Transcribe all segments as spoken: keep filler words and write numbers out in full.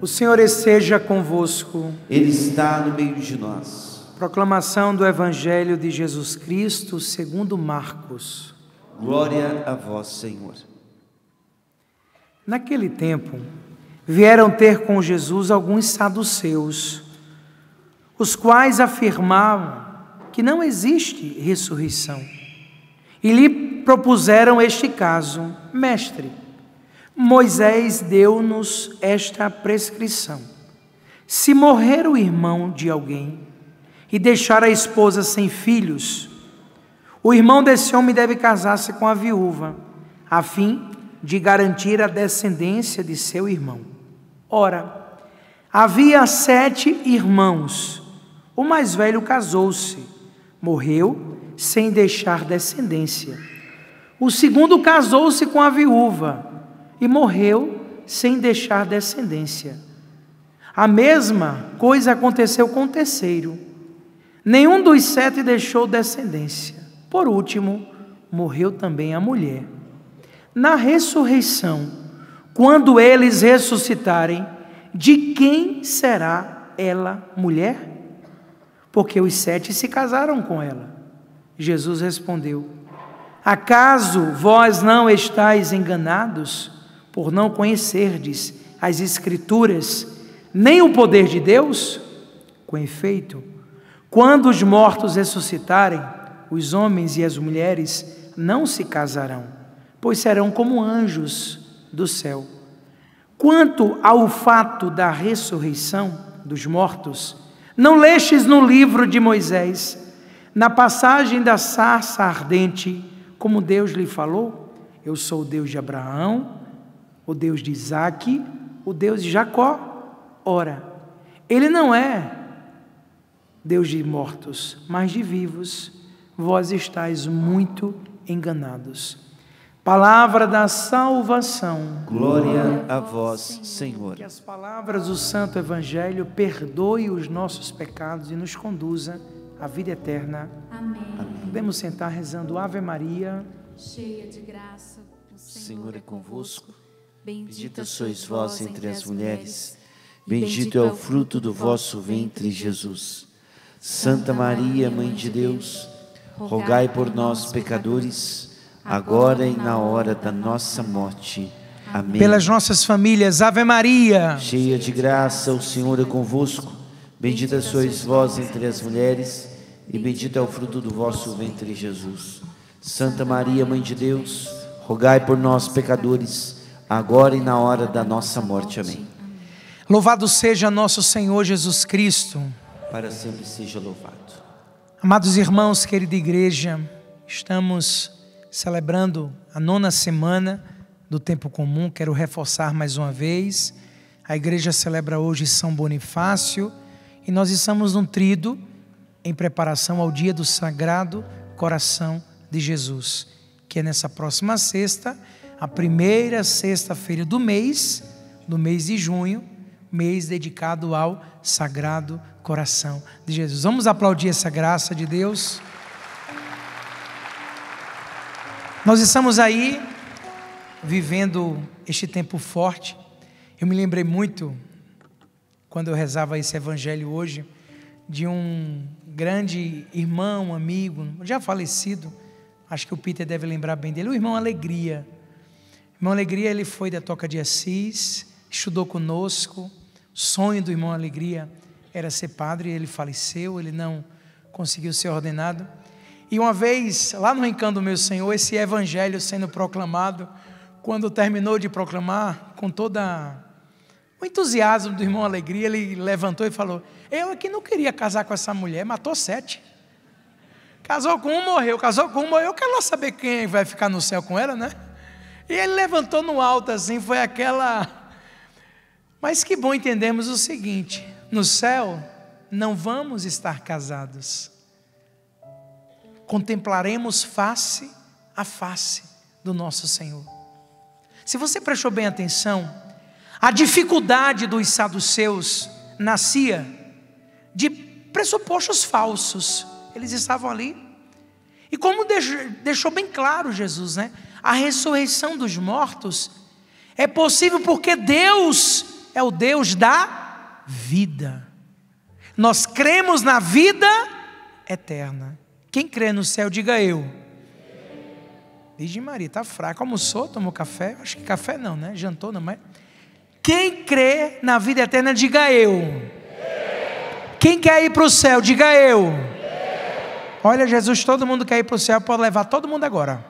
O Senhor esteja convosco. Ele está no meio de nós. Proclamação do Evangelho de Jesus Cristo segundo Marcos. Glória a vós, Senhor. Naquele tempo, vieram ter com Jesus alguns saduceus, os quais afirmavam que não existe ressurreição. E lhe propuseram este caso: Mestre, Moisés deu-nos esta prescrição: se morrer o irmão de alguém e deixar a esposa sem filhos, o irmão desse homem deve casar-se com a viúva, a fim de garantir a descendência de seu irmão. Ora, havia sete irmãos. O mais velho casou-se, morreu sem deixar descendência. O segundo casou-se com a viúva e morreu sem deixar descendência. A mesma coisa aconteceu com o terceiro. Nenhum dos sete deixou descendência. Por último, morreu também a mulher. Na ressurreição, quando eles ressuscitarem, de quem será ela mulher? Porque os sete se casaram com ela. Jesus respondeu: acaso vós não estáis enganados por não conhecerdes as Escrituras, nem o poder de Deus? Com efeito, quando os mortos ressuscitarem, os homens e as mulheres não se casarão, pois serão como anjos do céu. Quanto ao fato da ressurreição dos mortos, não lestes no livro de Moisés, na passagem da sarça ardente, como Deus lhe falou: eu sou o Deus de Abraão, o Deus de Isaque, o Deus de Jacó? Ora, ele não é Deus de mortos, mas de vivos. Vós estáis muito enganados. Palavra da salvação. Glória a vós, Senhor. Que as palavras do Santo Evangelho perdoem os nossos pecados e nos conduza à vida eterna. Amém. Amém. Podemos sentar rezando Ave Maria. Cheia de graça, o Senhor, Senhor é convosco. Bendita sois vós entre as mulheres. Bendito é o fruto do vosso ventre, Jesus. Santa Maria, Mãe de Deus, rogai por nós, pecadores, agora e na hora da nossa morte. Amém. Pelas nossas famílias, Ave Maria. Cheia de graça, o Senhor é convosco. Bendita sois vós entre as mulheres, e bendito é o fruto do vosso ventre, Jesus. Santa Maria, Mãe de Deus, rogai por nós, pecadores, agora e na hora da nossa morte. Amém. Louvado seja nosso Senhor Jesus Cristo. Para sempre seja louvado. Amados irmãos, querida igreja, estamos celebrando a nona semana do tempo comum. Quero reforçar mais uma vez: a igreja celebra hoje São Bonifácio e nós estamos nutridos em preparação ao dia do Sagrado Coração de Jesus, que é nessa próxima sexta, a primeira sexta-feira do mês, do mês de junho, mês dedicado ao Sagrado Coração de Jesus. Vamos aplaudir essa graça de Deus. Nós estamos aí vivendo este tempo forte. Eu me lembrei muito, quando eu rezava esse evangelho hoje, de um grande irmão, amigo, já falecido, acho que o Peter deve lembrar bem dele, o irmão Alegria. O irmão Alegria, ele foi da Toca de Assis, estudou conosco. O sonho do irmão Alegria era ser padre, ele faleceu, ele não conseguiu ser ordenado. E uma vez, lá no Rincão do Meu Senhor, esse evangelho sendo proclamado, quando terminou de proclamar, com toda o entusiasmo do irmão Alegria, ele levantou e falou: eu aqui não queria casar com essa mulher, matou sete. Casou com um, morreu, casou com um, morreu. Eu quero lá saber quem vai ficar no céu com ela, né? E ele levantou no alto assim, foi aquela... Mas que bom entendermos o seguinte: no céu não vamos estar casados, contemplaremos face a face do nosso Senhor. Se você prestou bem atenção, a dificuldade dos saduceus nascia de pressupostos falsos. Eles estavam ali, e como deixou bem claro Jesus, né? A ressurreição dos mortos é possível porque Deus é o Deus da vida. Nós cremos na vida eterna. Quem crê no céu, diga eu. Virgem Maria, está fraca. Almoçou, tomou café? Acho que café não, né? Jantou não, mas... Quem crê na vida eterna, diga eu. Quem quer ir para o céu, diga eu. Olha, Jesus, todo mundo quer ir para o céu, pode levar todo mundo agora.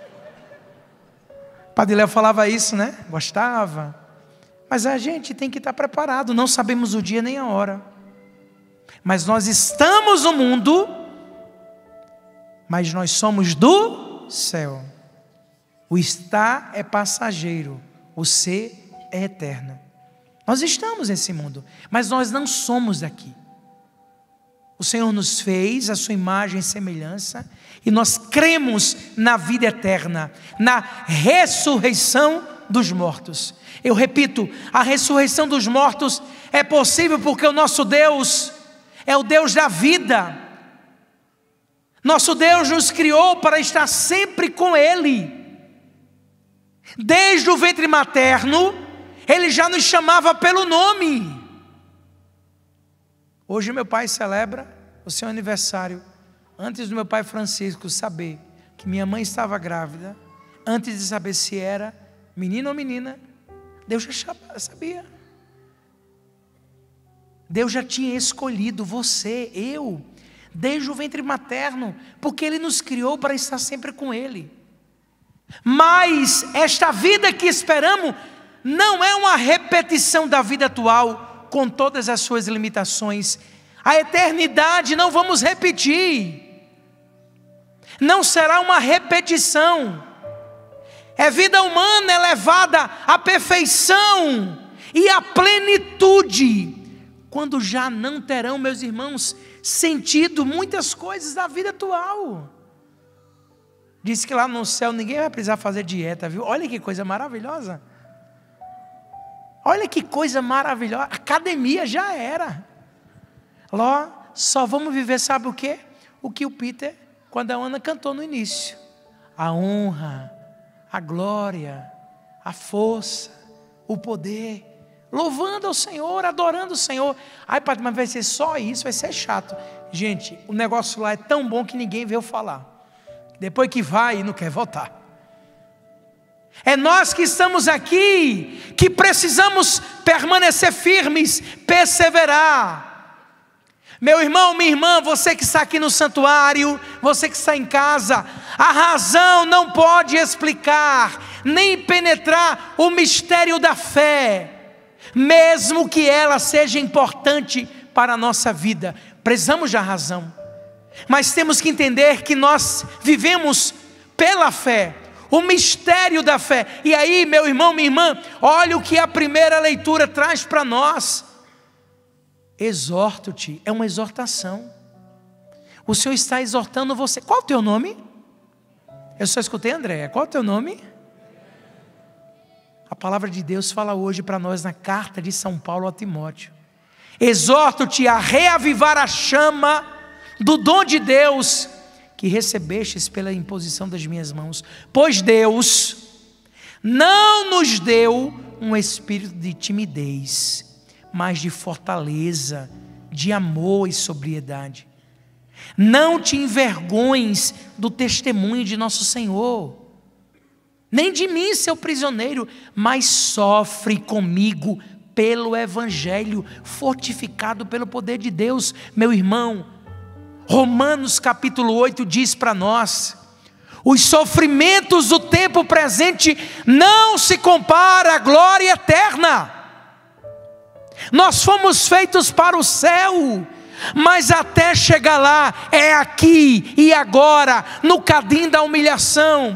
Padre Léo falava isso, né? Gostava. Mas a gente tem que estar preparado. Não sabemos o dia nem a hora. Mas nós estamos no mundo, mas nós somos do céu. O estar é passageiro, o ser é eterno. Nós estamos nesse mundo, mas nós não somos daqui. O Senhor nos fez a sua imagem e semelhança, e nós cremos na vida eterna, na ressurreição dos mortos. Eu repito, a ressurreição dos mortos é possível porque o nosso Deus é o Deus da vida. Nosso Deus nos criou para estar sempre com Ele. Desde o ventre materno, Ele já nos chamava pelo nome. Hoje meu pai celebra o seu aniversário. Antes do meu pai Francisco saber que minha mãe estava grávida, antes de saber se era menino ou menina, Deus já sabia. Deus já tinha escolhido você, eu, desde o ventre materno, porque Ele nos criou para estar sempre com Ele. Mas esta vida que esperamos não é uma repetição da vida atual, com todas as suas limitações. A eternidade não vamos repetir. Não será uma repetição. É vida humana elevada à perfeição e à plenitude, quando já não terão, meus irmãos, sentido muitas coisas da vida atual. Diz que lá no céu ninguém vai precisar fazer dieta, viu? Olha que coisa maravilhosa. Olha que coisa maravilhosa. Academia já era. Lá só vamos viver, sabe o quê? O que o Peter, quando a Ana cantou no início. A honra, a glória, a força, o poder. Louvando ao Senhor, adorando o Senhor. Ai, padre, mas vai ser só isso, vai ser chato. Gente, o negócio lá é tão bom que ninguém veio falar. Depois que vai e não quer voltar. É nós que estamos aqui, que precisamos permanecer firmes, perseverar. Meu irmão, minha irmã, você que está aqui no santuário, você que está em casa, a razão não pode explicar, nem penetrar o mistério da fé, mesmo que ela seja importante para a nossa vida. Precisamos da razão, mas temos que entender que nós vivemos pela fé, o mistério da fé. E aí, meu irmão, minha irmã, olha o que a primeira leitura traz para nós. Exorto-te, é uma exortação. O Senhor está exortando você. Qual é o teu nome? Eu só escutei Andréia. Qual é o teu nome? A palavra de Deus fala hoje para nós na carta de São Paulo a Timóteo. Exorto-te a reavivar a chama do dom de Deus que recebestes pela imposição das minhas mãos. Pois Deus não nos deu um espírito de timidez, mas de fortaleza, de amor e sobriedade. Não te envergonhes do testemunho de nosso Senhor, nem de mim, seu prisioneiro, mas sofre comigo pelo Evangelho, fortificado pelo poder de Deus. Meu irmão, Romanos capítulo oito diz para nós: os sofrimentos do tempo presente não se compara à glória eterna. Nós fomos feitos para o céu, mas até chegar lá é aqui e agora, no cadinho da humilhação,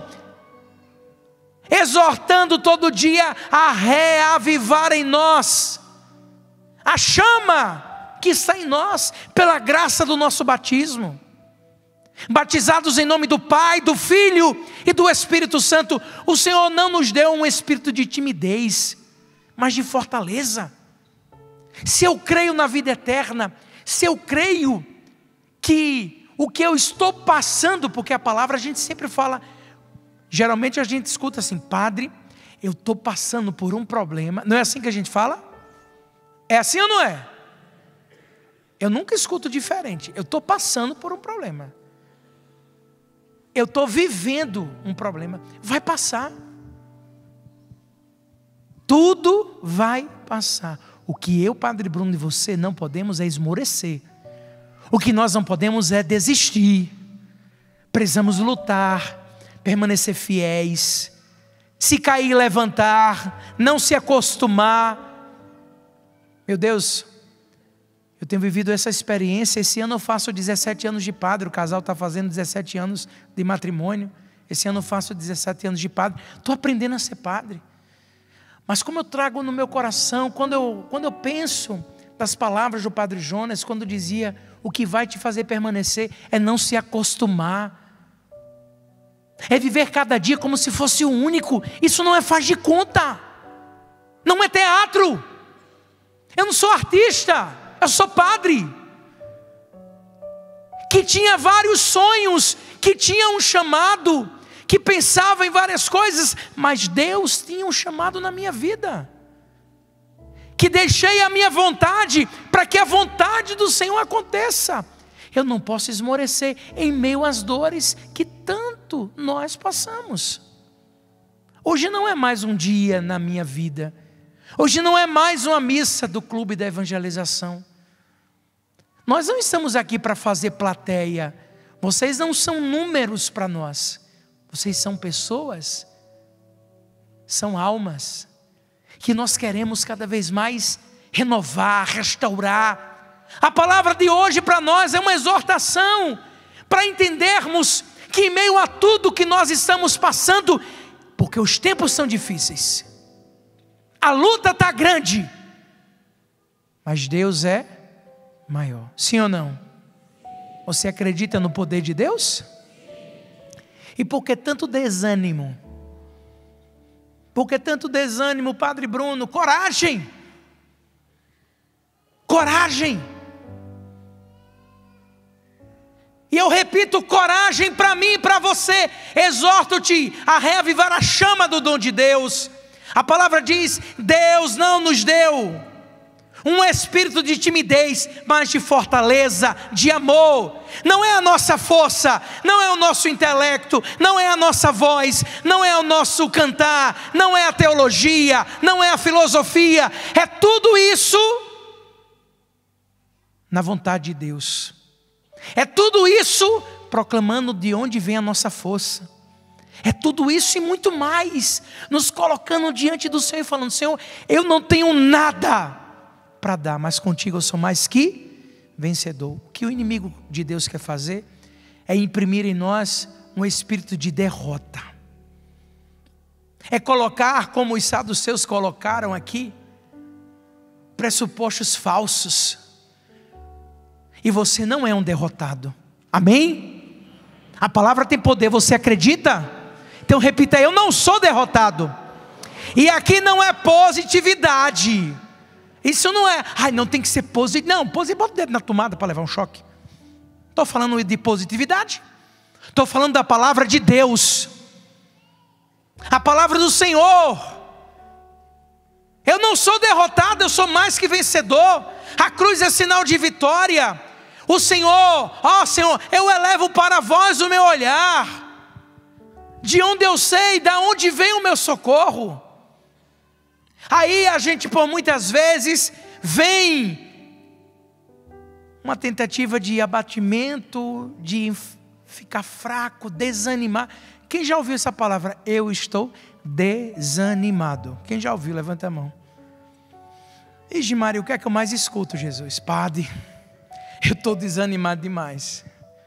exortando todo dia a reavivar em nós a chama que está em nós pela graça do nosso batismo. Batizados em nome do Pai, do Filho e do Espírito Santo. O Senhor não nos deu um espírito de timidez, mas de fortaleza. Se eu creio na vida eterna, se eu creio que o que eu estou passando, porque a palavra a gente sempre fala, geralmente a gente escuta assim: padre, eu estou passando por um problema. Não é assim que a gente fala? É assim ou não é? Eu nunca escuto diferente. Eu estou passando por um problema. Eu estou vivendo um problema. Vai passar. Tudo vai passar. O que eu, Padre Bruno, e você não podemos é esmorecer. O que nós não podemos é desistir. Precisamos lutar, permanecer fiéis. Se cair, levantar, não se acostumar. Meu Deus, eu tenho vivido essa experiência. Esse ano eu faço dezessete anos de padre. O casal está fazendo dezessete anos de matrimônio. Esse ano eu faço dezessete anos de padre. Estou aprendendo a ser padre. Mas como eu trago no meu coração, quando eu, quando eu penso das palavras do Padre Jonas, quando dizia, o que vai te fazer permanecer é não se acostumar. É viver cada dia como se fosse o único. Isso não é faz de conta. Não é teatro. Eu não sou artista. Eu sou padre. Que tinha vários sonhos. Que tinha um chamado. Que pensava em várias coisas. Mas Deus tinha um chamado na minha vida. Que deixei a minha vontade para que a vontade do Senhor aconteça. Eu não posso esmorecer em meio às dores que tanto nós passamos. Hoje não é mais um dia na minha vida. Hoje não é mais uma missa do clube da evangelização. Nós não estamos aqui para fazer plateia. Vocês não são números para nós. Vocês são pessoas. São almas. Que nós queremos cada vez mais renovar, restaurar. A palavra de hoje para nós é uma exortação para entendermos que em meio a tudo que nós estamos passando, porque os tempos são difíceis, a luta está grande, mas Deus é maior. Sim ou não? Você acredita no poder de Deus? E por que tanto desânimo? Por que tanto desânimo, Padre Bruno? Coragem! Coragem! E eu repito, coragem para mim e para você. Exorto-te a reavivar a chama do dom de Deus. A palavra diz, Deus não nos deu um espírito de timidez, mas de fortaleza, de amor. Não é a nossa força, não é o nosso intelecto, não é a nossa voz, não é o nosso cantar, não é a teologia, não é a filosofia. É tudo isso na vontade de Deus. É tudo isso proclamando de onde vem a nossa força. É tudo isso e muito mais, nos colocando diante do Senhor e falando, Senhor, eu não tenho nada para dar, mas contigo eu sou mais que vencedor. O que o inimigo de Deus quer fazer é imprimir em nós um espírito de derrota. É colocar, como os saduceus colocaram aqui, pressupostos falsos. E você não é um derrotado. Amém? A palavra tem poder, você acredita? Então repita, eu não sou derrotado. E aqui não é positividade. Isso não é, ai, não tem que ser positivo. Não, positivo, bota o dedo na tomada para levar um choque. Estou falando de positividade. Estou falando da palavra de Deus. A palavra do Senhor. Eu não sou derrotado, eu sou mais que vencedor. A cruz é sinal de vitória. O Senhor, ó Senhor, eu elevo para vós o meu olhar. De onde eu sei, de onde vem o meu socorro. Aí a gente por muitas vezes vem uma tentativa de abatimento, de ficar fraco, desanimar. Quem já ouviu essa palavra? Eu estou desanimado. Quem já ouviu? Levanta a mão. Ixi Maria, o que é que eu mais escuto, Jesus? Padre, eu estou desanimado demais.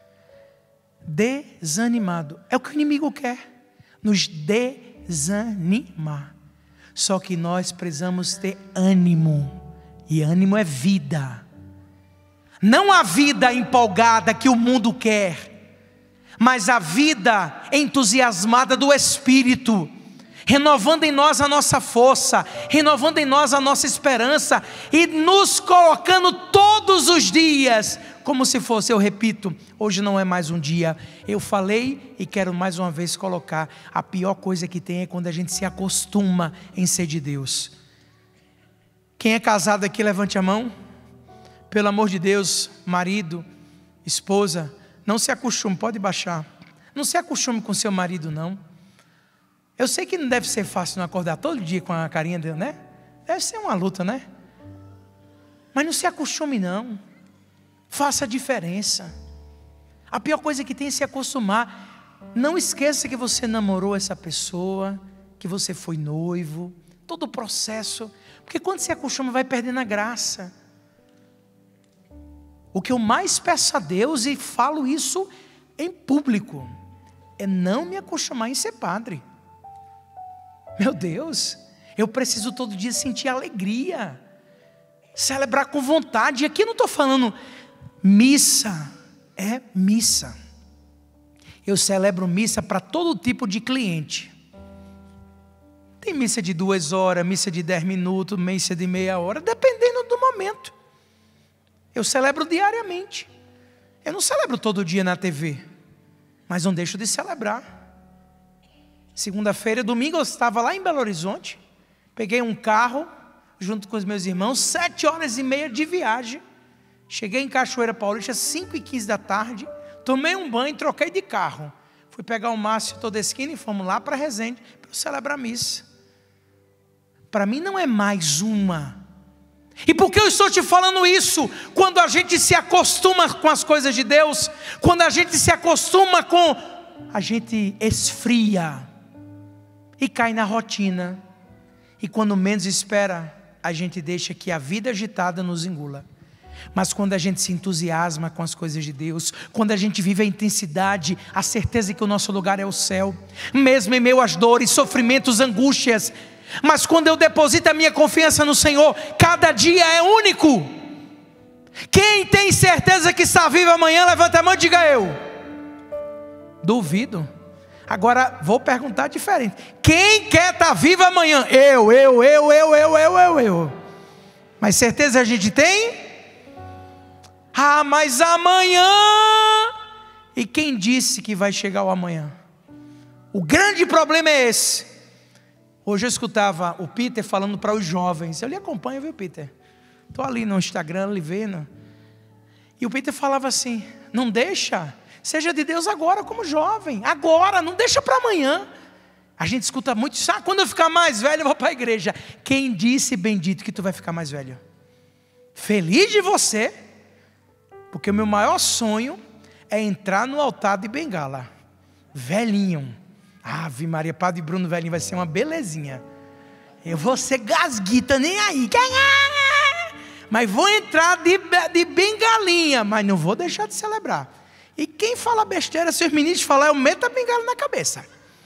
Desanimado. É o que o inimigo quer. Nos desanimar. Só que nós precisamos ter ânimo. E ânimo é vida. Não a vida empolgada que o mundo quer, mas a vida entusiasmada do Espírito, renovando em nós a nossa força, renovando em nós a nossa esperança e nos colocando todos os dias, como se fosse, eu repito, hoje não é mais um dia. Eu falei e quero mais uma vez colocar, a pior coisa que tem é quando a gente se acostuma em ser de Deus. Quem é casado aqui, levante a mão. Pelo amor de Deus, marido, esposa, não se acostume, pode baixar. Não se acostume com seu marido, não. Eu sei que não deve ser fácil não acordar todo dia com a carinha dele, né? Deve ser uma luta, né? Mas não se acostume, não. Faça a diferença. A pior coisa que tem é se acostumar. Não esqueça que você namorou essa pessoa, que você foi noivo, todo o processo. Porque quando se acostuma, vai perdendo a graça. O que eu mais peço a Deus, e falo isso em público, é não me acostumar em ser padre. Meu Deus, eu preciso todo dia sentir alegria, celebrar com vontade. E aqui eu não estou falando missa, é missa. Eu celebro missa para todo tipo de cliente. Tem missa de duas horas, missa de dez minutos, missa de meia hora, dependendo do momento. Eu celebro diariamente. Eu não celebro todo dia na T V, mas não deixo de celebrar. Segunda-feira, domingo eu estava lá em Belo Horizonte, peguei um carro junto com os meus irmãos, sete horas e meia de viagem. Cheguei em Cachoeira Paulista, cinco e quinze da tarde, tomei um banho, troquei de carro. Fui pegar o Márcio Todeschini e fomos lá para Resende para celebrar a missa. Para mim não é mais uma. E por que eu estou te falando isso? Quando a gente se acostuma com as coisas de Deus, quando a gente se acostuma com, a gente esfria e cai na rotina. E quando menos espera, a gente deixa que a vida agitada nos engula. Mas quando a gente se entusiasma com as coisas de Deus, quando a gente vive a intensidade, a certeza que o nosso lugar é o céu, mesmo em meio às dores, sofrimentos, angústias, mas quando eu deposito a minha confiança no Senhor, cada dia é único. Quem tem certeza que está vivo amanhã, levanta a mão e diga eu. Duvido. Agora vou perguntar diferente. Quem quer estar vivo amanhã? Eu, eu, eu, eu, eu, eu, eu, eu. Mas certeza a gente tem? Ah, mas amanhã. E quem disse que vai chegar o amanhã? O grande problema é esse. Hoje eu escutava o Peter falando para os jovens. Eu lhe acompanho, viu, Peter? Estou ali no Instagram, lhe vendo. E o Peter falava assim: não deixa, seja de Deus agora como jovem. Agora, não deixa para amanhã. A gente escuta muito isso. Ah, quando eu ficar mais velho eu vou para a igreja. Quem disse, bendito, que tu vai ficar mais velho? Feliz de você. Porque o meu maior sonho é entrar no altar de bengala. Velhinho. Ave Maria, Padre Bruno velhinho vai ser uma belezinha. Eu vou ser gasguita, nem aí. Mas vou entrar de, de bengalinha. Mas não vou deixar de celebrar. E quem fala besteira, se os ministros falar, eu meto a bengala na cabeça.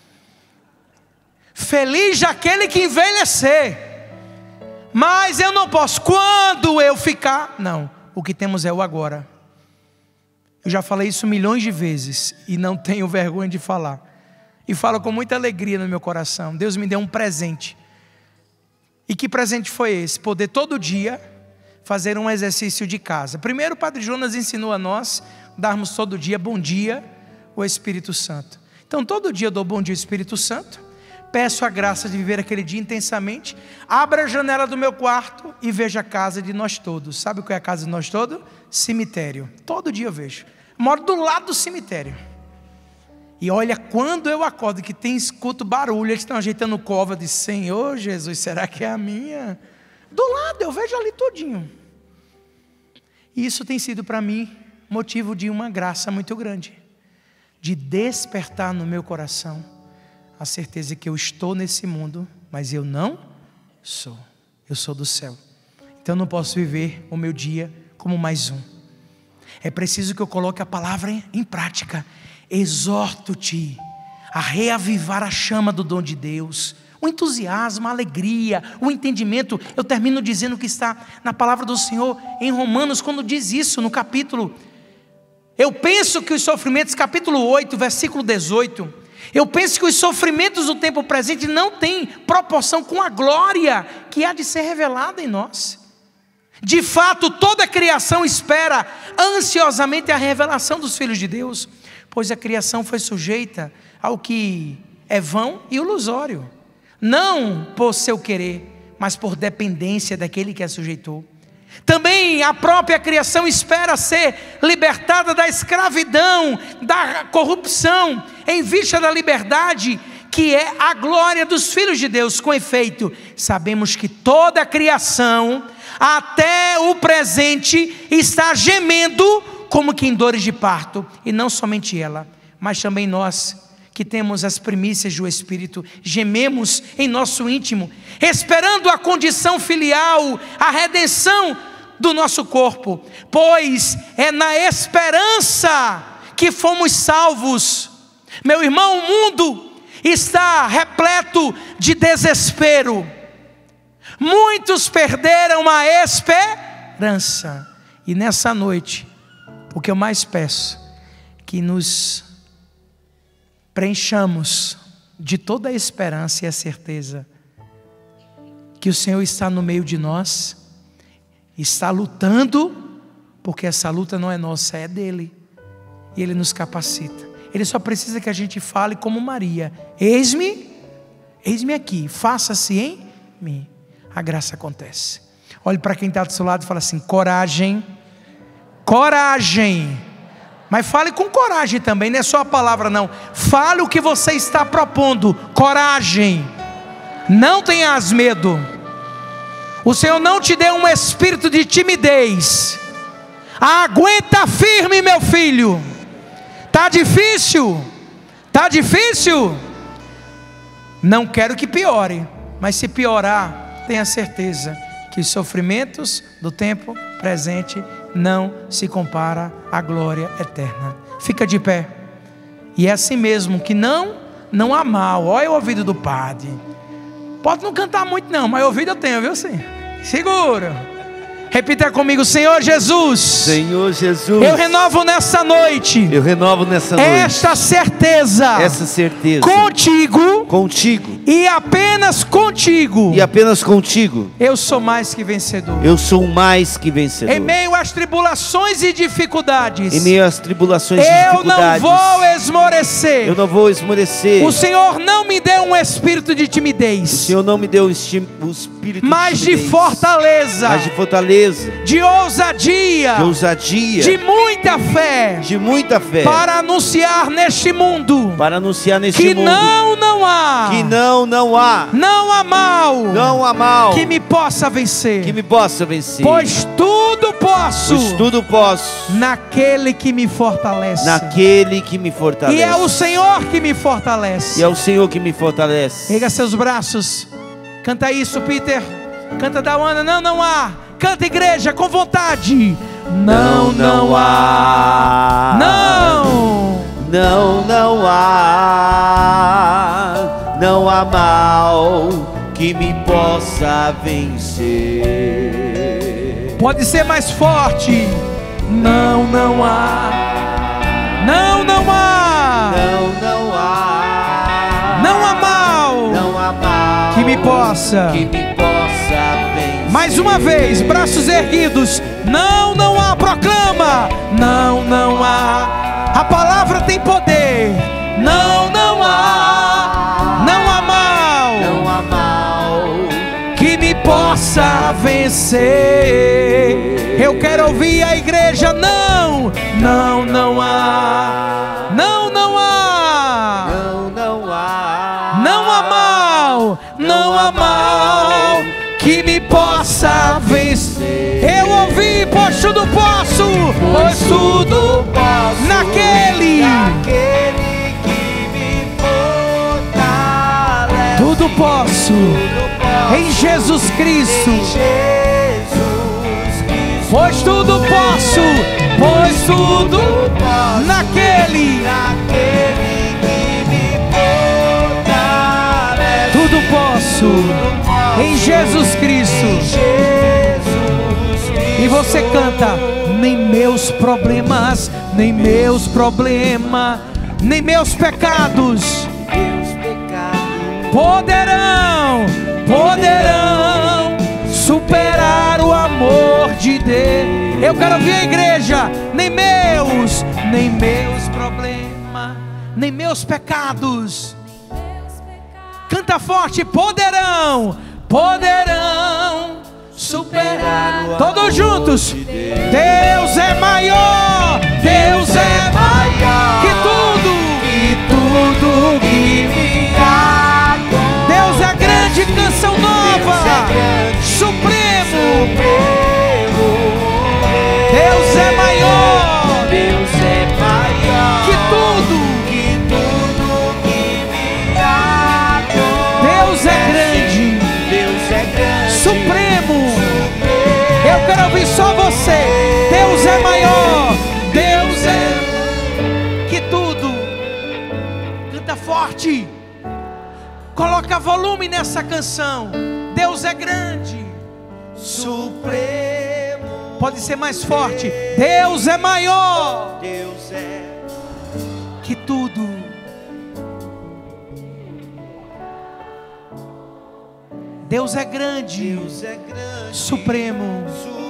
Feliz aquele que envelhecer. Mas eu não posso. Quando eu ficar? Não, o que temos é o agora. Eu já falei isso milhões de vezes e não tenho vergonha de falar. E falo com muita alegria no meu coração. Deus me deu um presente. E que presente foi esse? Poder todo dia fazer um exercício de casa. Primeiro o Padre Jonas ensinou a nós darmos todo dia bom dia ao Espírito Santo. Então todo dia eu dou bom dia ao Espírito Santo. Peço a graça de viver aquele dia intensamente. Abra a janela do meu quarto e veja a casa de nós todos. Sabe qual é a casa de nós todos? Cemitério. Todo dia eu vejo. Moro do lado do cemitério. E olha, quando eu acordo que tem, escuto barulho, eles estão ajeitando cova, eu disse: Senhor Jesus, será que é a minha? Do lado, eu vejo ali todinho. E isso tem sido para mim motivo de uma graça muito grande. De despertar no meu coração a certeza que eu estou nesse mundo, mas eu não sou. Eu sou do céu. Então eu não posso viver o meu dia como mais um. É preciso que eu coloque a palavra em, em prática. Exorto-te a reavivar a chama do dom de Deus, o entusiasmo, a alegria, o entendimento. Eu termino dizendo que está na palavra do Senhor em Romanos, quando diz isso no capítulo. Eu penso que os sofrimentos, capítulo oito, versículo dezoito, eu penso que os sofrimentos do tempo presente não têm proporção com a glória que há de ser revelada em nós. De fato, toda a criação espera ansiosamente a revelação dos filhos de Deus, pois a criação foi sujeita ao que é vão e ilusório, não por seu querer, mas por dependência daquele que a sujeitou. Também a própria criação espera ser libertada da escravidão, da corrupção, em vista da liberdade, que é a glória dos filhos de Deus. Com efeito, sabemos que toda a criação, até o presente, está gemendo como que em dores de parto. E não somente ela, mas também nós, que temos as primícias do Espírito, gememos em nosso íntimo, esperando a condição filial, a redenção do nosso corpo, pois é na esperança que fomos salvos. Meu irmão, o mundo está repleto de desespero, muitos perderam a esperança, e nessa noite, o que eu mais peço, que nos preenchamos de toda a esperança e a certeza que o Senhor está no meio de nós, está lutando, porque essa luta não é nossa, é dele, e ele nos capacita. Ele só precisa que a gente fale como Maria: eis-me, eis-me aqui, faça-se em mim. A graça acontece. Olhe para quem está do seu lado e fala assim: coragem, coragem. Mas fale com coragem também, não é só a palavra não. Fale o que você está propondo. Coragem. Não tenhas medo. O Senhor não te deu um espírito de timidez. Aguenta firme, meu filho. Tá difícil? Tá difícil? Não quero que piore, mas se piorar, tenha certeza que os sofrimentos do tempo presente não se compara à glória eterna. Fica de pé. E é assim mesmo, que não, não há mal. Olha o ouvido do padre. Pode não cantar muito não, mas ouvido eu tenho, viu sim? Segura. Repita comigo: Senhor Jesus, Senhor Jesus, eu renovo nessa noite, eu renovo nessa noite esta certeza, essa certeza, contigo, contigo, e apenas contigo, e apenas contigo, eu sou mais que vencedor. eu sou mais que vencedor. Em meio às tribulações e dificuldades, em meio às tribulações e eu dificuldades, não vou esmorecer. eu não vou esmorecer. O Senhor não me deu um espírito de timidez, O Senhor não me deu o esti- o espírito mas de de timidez, fortaleza, mas de fortaleza, de ousadia, de ousadia, de muita fé, de muita fé, para anunciar neste mundo para anunciar neste que mundo não, não há, que não, não há, não há mal, não há mal que me possa vencer, que me possa vencer, pois tudo posso, pois tudo posso naquele que me fortalece, naquele que me fortalece. e é o Senhor que me fortalece. E é o Senhor que me fortalece. Erga seus braços, canta isso, Peter, canta, Dawana. Não, não há. Canta, igreja, com vontade. Não, não há. Não. Não, não há. Não há mal que me possa vencer. Pode ser mais forte. Não, não há. Não, não há. Não, não há. Não há mal. Não há mal que me possa. que me possa vencer. Mais uma vez, braços erguidos. Não, não há. Proclama. Não, não há. A palavra tem poder. Não, não há. Não há mal. Não há mal que me possa vencer. Eu quero ouvir a igreja. Não, não, não há. Não, não há. Não, não há. Não há mal. Não há mal que me possa vencer. Eu ouvi, pois tudo posso. Pois tudo posso naquele, naquele que me fortalece. tudo posso, Tudo posso em Jesus Cristo. em Jesus Cristo. Pois tudo posso, pois tudo posso naquele, naquele que me fortalece. tudo posso, em Jesus Cristo. Jesus Cristo. E você canta: nem meus problemas, nem meus problemas, nem meus pecados Meus pecados poderão, poderão superar o amor de Deus. Eu quero ouvir a igreja: nem meus, nem meus problemas, nem meus pecados. Canta forte: poderão, poderão superar. Todos juntos. Deus é maior, Deus é maior que tudo, que tudo que me acontece. Deus é grande, canção nova, é grande, supremo, supremo. Deus é maior, Deus é maior que tudo, que tudo que me acontece. Deus é grande, Deus é grande, supremo. Eu quero ouvir só você. Deus é maior, Deus é que tudo. Canta forte, coloca volume nessa canção. Deus é grande, supremo. pode ser mais forte. Deus é maior, Deus é que tudo. Deus é grande, Deus é grande, supremo.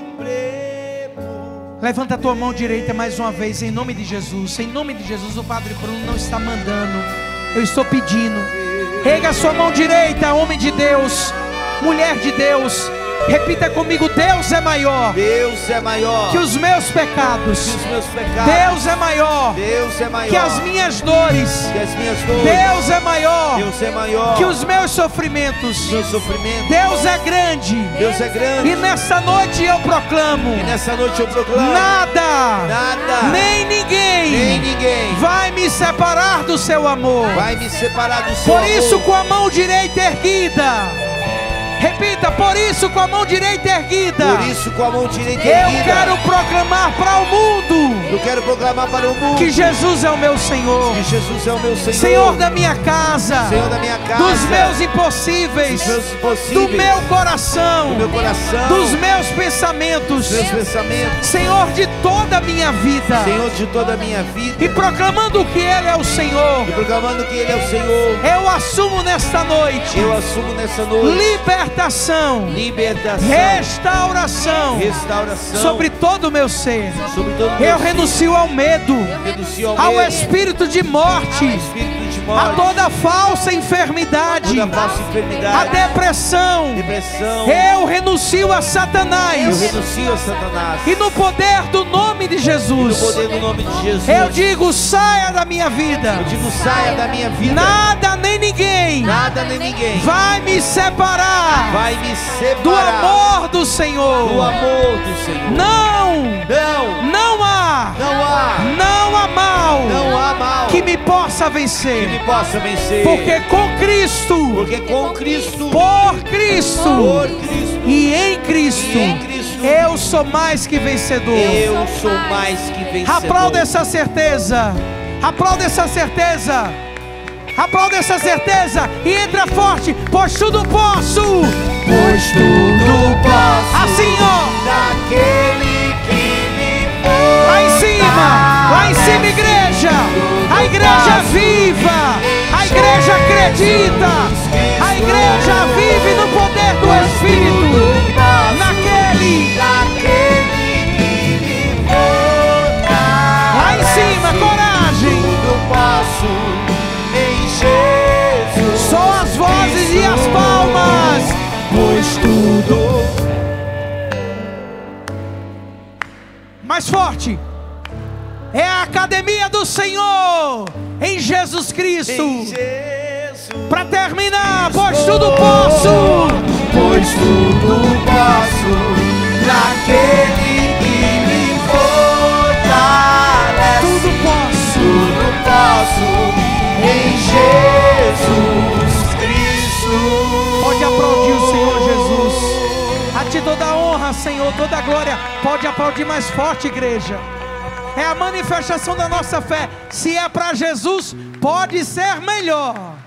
supremo. Levanta a tua mão direita mais uma vez, em nome de Jesus. Em nome de Jesus, o Padre Bruno não está mandando, eu estou pedindo. Erga a sua mão direita, homem de Deus, mulher de Deus. Repita comigo: Deus é maior Deus é maior que os meus pecados. que os meus pecados. Deus é maior Deus é maior que as minhas dores. que as minhas dores. Deus é maior Deus é maior que os meus sofrimentos. meus sofrimentos. Deus é grande. Deus é grande. E nessa noite eu proclamo: E nessa noite eu proclamo: nada, nada, nem ninguém, nem ninguém vai me separar do seu amor. vai me separar do seu Por amor. isso, com a mão direita erguida, repita: por isso, com a mão direita erguida, Por isso, com a mão direita eu erguida, quero proclamar para o mundo eu quero proclamar para o mundo que Jesus é o meu Senhor, que Jesus é o meu Senhor, Senhor da minha casa, Senhor da minha casa, dos meus impossíveis, dos meus impossíveis, do meu coração, do meu coração, dos meus pensamentos, dos meus pensamentos, Senhor de toda a minha vida, Senhor de toda a minha vida, e proclamando que Ele é o Senhor, e proclamando que Ele é o Senhor. eu assumo nesta noite Eu assumo nessa noite libertação, libertação, restauração restauração sobre todo o meu ser. sobre todo o meu Eu ser. renuncio ao medo, Renuncio ao ao medo, espírito de morte, espírito de a morte, toda falsa enfermidade, toda falsa a enfermidade, depressão. depressão. Eu renuncio a Eu Satanás, renuncio a Satanás. e no poder do nome de No Jesus, poder do nome de Jesus, eu digo: saia da minha vida. eu digo: saia da minha vida. Nada nem ninguém Nada nem ninguém vai me separar vai me separar do amor do Senhor. do amor do Senhor. Não, Não, não há, não há, não há mal não há mal que me possa que vencer, me possa vencer. porque com Cristo, Porque com Cristo, por Cristo por Cristo e em Cristo, e em Cristo, eu sou mais que vencedor. eu sou mais que vencedor. Aplauda essa certeza, aplauda essa certeza, aplauda essa certeza e entra forte: pois tudo posso, Pois tudo posso assim ó, naquele que me fortalece. lá em cima, lá em cima, igreja, a igreja viva, a igreja acredita, a igreja vive no poder do Espírito, naquele, Naquele que me fortalece. lá em cima, coragem, Tudo posso em Jesus. só as vozes e as palmas, Pois tudo. mais forte, é a academia do Senhor em Jesus Cristo. Em Jesus. Para terminar, pois tudo posso, Pois tudo posso naquele que me fortalece. tudo posso. Tudo posso em Jesus Cristo. Pode aplaudir o Senhor Jesus. A ti toda a honra, Senhor, toda a glória. Pode aplaudir mais forte, igreja. É a manifestação da nossa fé. Se é para Jesus, pode ser melhor.